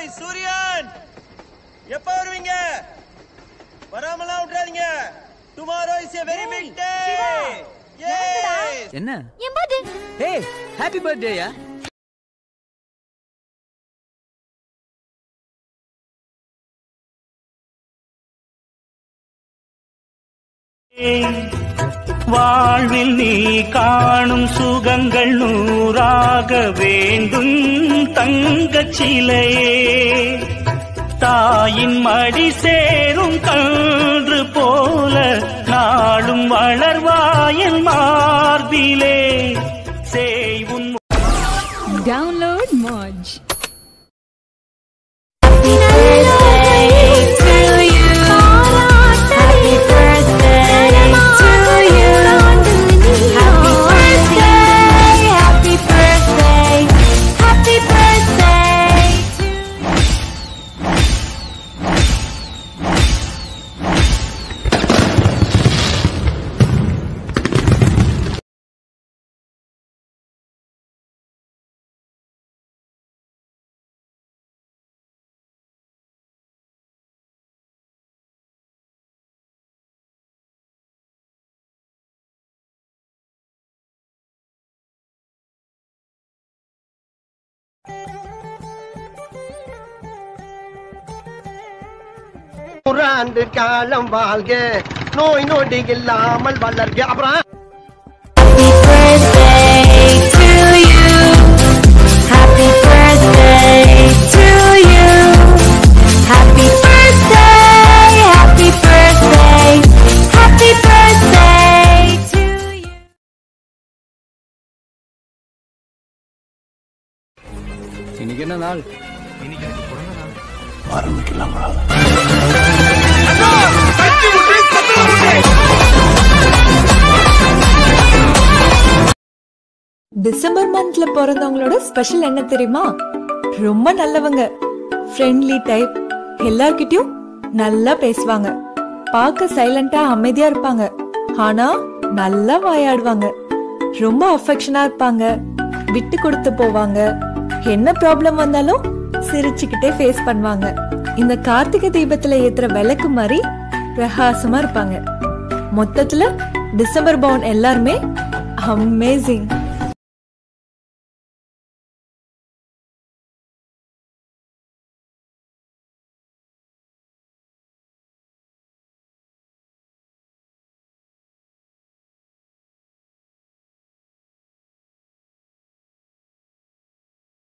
சூரியன் எப்ப வருவீங்க? வராமலாம் விட்டுறாதீங்க. Tomorrow is a very big day. என்ன? என் பர்த்டே. Hey, happy birthday யா. வாழ்வில் நீ காணும் சுகங்கள் நூறாக வேண்டும் தங்கச்சிலையே. தாயின் மடி சேரும் கன்று போல நாளும் வளர்வாயின் மார்பிலே. செய்வும் Download Moj. ஆண்டு காலம் வாழ்க, நோய் நொடி இல்லாமல் வளர்க. அப்புறம் இன்னைக்கு என்ன நாள்? ஆரம்பிக்கலாமா? டிசம்பர் மந்த்ல பிறந்தவங்களோட ஸ்பெஷல் என்ன தெரியுமா? ரொம்ப நல்லவங்க, ஃப்ரெண்ட்லி டைப், எல்லார்கிட்டயும் நல்லா பேசுவாங்க, பார்க்க சைலண்டா அமைதியா இருப்பாங்க, ஆனா நல்லா வாயாடுவாங்க, ரொம்ப அஃபெக்ஷனா இருப்பாங்க, விட்டு கொடுத்து போவாங்க, என்ன ப்ராப்ளம் வந்தாலும் சிரிச்சுக்கிட்டே ஃபேஸ் பண்ணுவாங்க. இந்த கார்த்திகை தீபத்துல ஏத்துற விளக்கு மாதிரி பிரகாசமா இருப்பாங்க. மொத்தத்துல டிசம்பர் பவுன் எல்லாருமே அமேசிங்.